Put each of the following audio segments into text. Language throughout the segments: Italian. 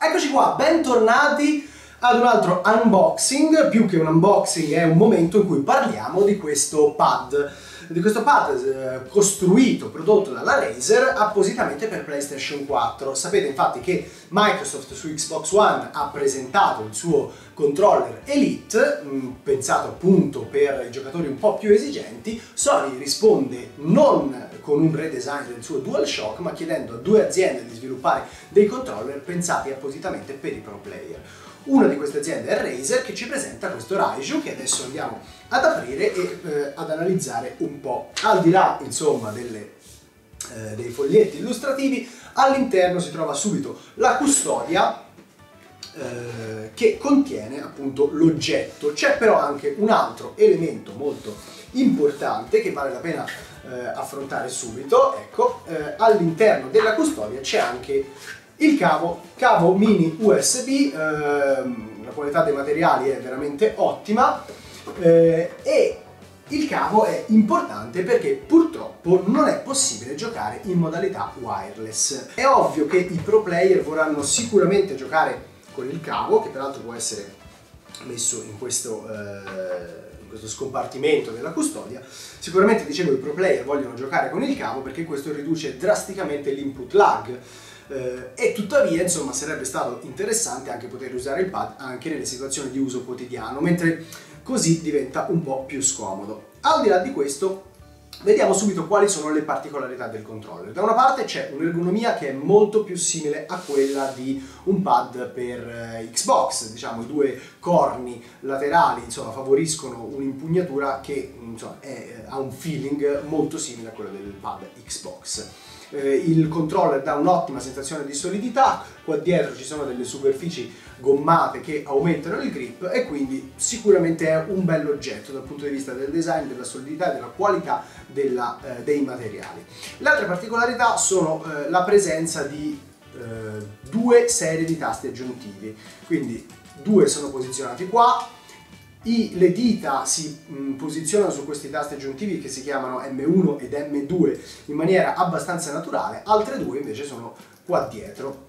Eccoci qua, bentornati ad un altro unboxing. Più che un unboxing è un momento in cui parliamo di questo pad. Costruito, prodotto dalla Razer appositamente per PlayStation 4. Sapete infatti che Microsoft su Xbox One ha presentato il suo controller Elite, pensato appunto per i giocatori un po' più esigenti. Sony risponde non con un redesign del suo DualShock, ma chiedendo a due aziende di sviluppare dei controller pensati appositamente per i pro player. Una di queste aziende è Razer, che ci presenta questo Raiju, che adesso andiamo ad aprire e ad analizzare un po'. Al di là, insomma, dei foglietti illustrativi, all'interno si trova subito la custodia che contiene appunto l'oggetto. C'è però anche un altro elemento molto importante che vale la pena affrontare subito. Ecco, all'interno della custodia c'è anche il cavo mini USB, la qualità dei materiali è veramente ottima e il cavo è importante perché purtroppo non è possibile giocare in modalità wireless. È ovvio che i pro player vorranno sicuramente giocare con il cavo, che peraltro può essere messo in questo scompartimento della custodia. Sicuramente, dicevo, i pro player vogliono giocare con il cavo perché questo riduce drasticamente l'input lag. E tuttavia, insomma, sarebbe stato interessante anche poter usare il pad anche nelle situazioni di uso quotidiano, mentre così diventa un po' più scomodo. Al di là di questo, vediamo subito quali sono le particolarità del controller. Da una parte c'è un'ergonomia che è molto più simile a quella di un pad per Xbox, diciamo i due corni laterali, insomma, favoriscono un'impugnatura che, insomma, ha un feeling molto simile a quello del pad Xbox. Il controller dà un'ottima sensazione di solidità, qua dietro ci sono delle superfici gommate che aumentano il grip e quindi sicuramente è un bell'oggetto dal punto di vista del design, della solidità e della qualità dei materiali. Le altre particolarità sono la presenza di due serie di tasti aggiuntivi, quindi due sono posizionati qua. Le dita si posizionano su questi tasti aggiuntivi che si chiamano M1 ed M2 in maniera abbastanza naturale, altre due invece sono qua dietro.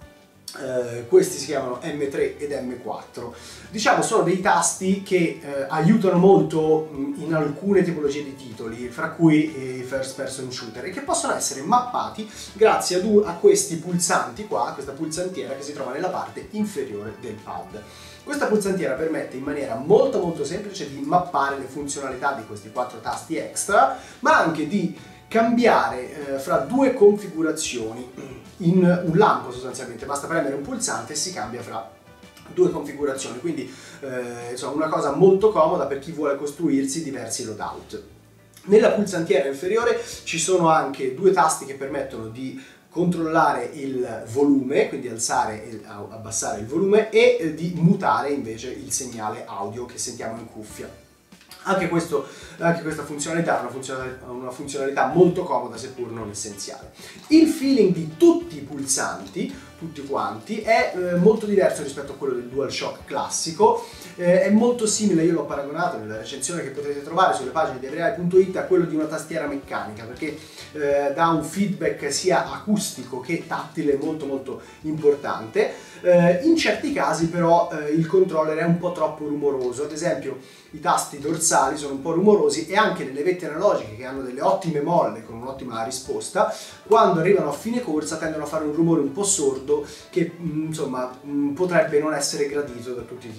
Questi si chiamano M3 ed M4. Diciamo sono dei tasti che aiutano molto in alcune tipologie di titoli, fra cui i first person shooter, e che possono essere mappati grazie a questi pulsanti qua, a questa pulsantiera che si trova nella parte inferiore del pad. Questa pulsantiera permette in maniera molto semplice di mappare le funzionalità di questi quattro tasti extra, ma anche di cambiare fra due configurazioni in un lampo sostanzialmente. Basta premere un pulsante e si cambia fra due configurazioni, quindi insomma, una cosa molto comoda per chi vuole costruirsi diversi loadout. Nella pulsantiera inferiore ci sono anche due tasti che permettono di controllare il volume, quindi alzare e abbassare il volume, e di mutare invece il segnale audio che sentiamo in cuffia. Anche questa funzionalità è una funzionalità molto comoda, seppur non essenziale. Il feeling di tutti i pulsanti, tutti quanti, è molto diverso rispetto a quello del DualShock classico. È molto simile, io l'ho paragonato nella recensione che potete trovare sulle pagine di everyeye.it, a quello di una tastiera meccanica, perché dà un feedback sia acustico che tattile molto importante. In certi casi però il controller è un po' troppo rumoroso, ad esempio i tasti dorsali sono un po' rumorosi e anche nelle vette analogiche, che hanno delle ottime molle con un'ottima risposta, quando arrivano a fine corsa tendono a fare un rumore un po' sordo che insomma potrebbe non essere gradito da tutti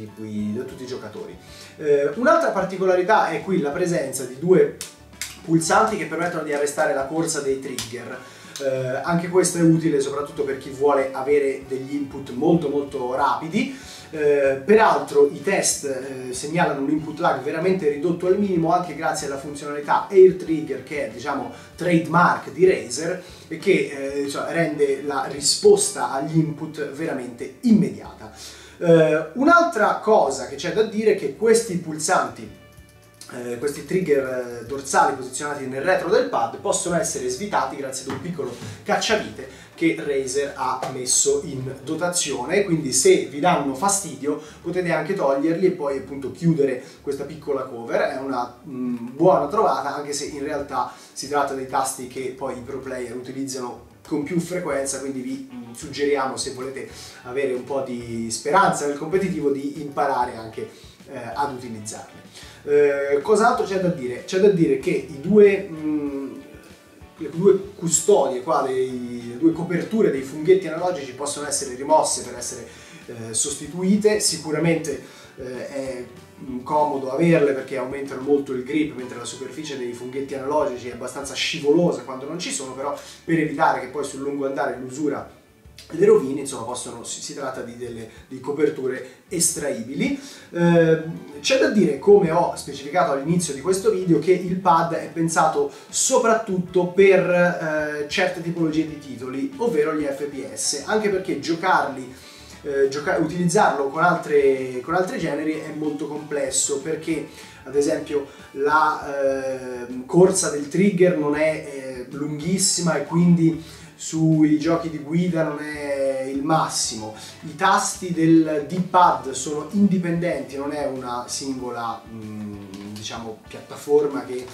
i giocatori. Un'altra particolarità è qui la presenza di due pulsanti che permettono di arrestare la corsa dei trigger. Anche questo è utile soprattutto per chi vuole avere degli input molto rapidi. Peraltro i test segnalano un input lag veramente ridotto al minimo, anche grazie alla funzionalità Air Trigger, che è, diciamo, trademark di Razer e che rende la risposta agli input veramente immediata. Un'altra cosa che c'è da dire è che questi pulsanti, questi trigger dorsali posizionati nel retro del pad, possono essere svitati grazie ad un piccolo cacciavite che Razer ha messo in dotazione, quindi se vi danno fastidio potete anche toglierli e poi appunto chiudere questa piccola cover. È una buona trovata, anche se in realtà si tratta dei tasti che poi i pro player utilizzano con più frequenza, quindi vi suggeriamo, se volete avere un po' di speranza nel competitivo, di imparare anche ad utilizzarle. Cos'altro c'è da dire? C'è da dire che le due custodie qua, le due coperture dei funghetti analogici possono essere rimosse per essere sostituite. Sicuramente è comodo averle perché aumentano molto il grip, mentre la superficie dei funghetti analogici è abbastanza scivolosa quando non ci sono, però per evitare che poi sul lungo andare l'usura le rovine, insomma, si tratta di coperture estraibili. C'è da dire, come ho specificato all'inizio di questo video, che il pad è pensato soprattutto per certe tipologie di titoli, ovvero gli FPS, anche perché utilizzarlo con altri generi è molto complesso, perché ad esempio la corsa del trigger non è lunghissima e quindi sui giochi di guida non è il massimo. I tasti del D-pad sono indipendenti, non è una singola diciamo piattaforma che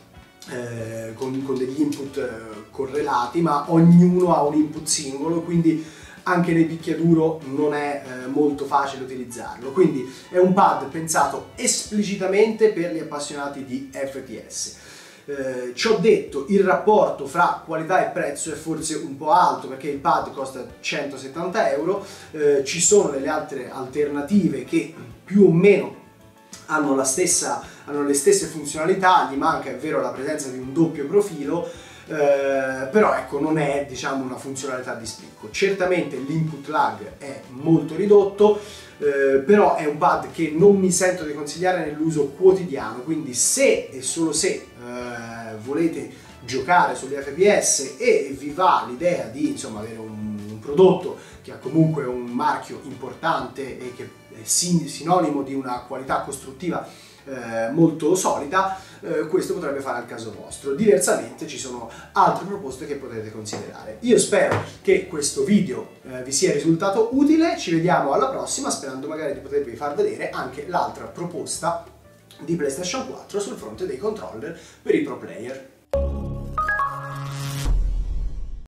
con degli input correlati, ma ognuno ha un input singolo, quindi anche nel picchiaduro non è molto facile utilizzarlo. Quindi è un pad pensato esplicitamente per gli appassionati di FPS. Ci ho detto, il rapporto fra qualità e prezzo è forse un po' alto, perché il pad costa 170 euro, ci sono delle altre alternative che più o meno hanno le stesse funzionalità, gli manca, è vero, la presenza di un doppio profilo, però ecco, non è, diciamo, una funzionalità di spicco. Certamente l'input lag è molto ridotto, però è un pad che non mi sento di consigliare nell'uso quotidiano, quindi se e solo se volete giocare sugli FPS e vi va l'idea di, insomma, avere un prodotto che ha comunque un marchio importante e che è sinonimo di una qualità costruttiva molto solida, questo potrebbe fare al caso vostro. Diversamente ci sono altre proposte che potete considerare. Io spero che questo video vi sia risultato utile, ci vediamo alla prossima, sperando magari di potervi far vedere anche l'altra proposta di PlayStation 4 sul fronte dei controller per i pro player.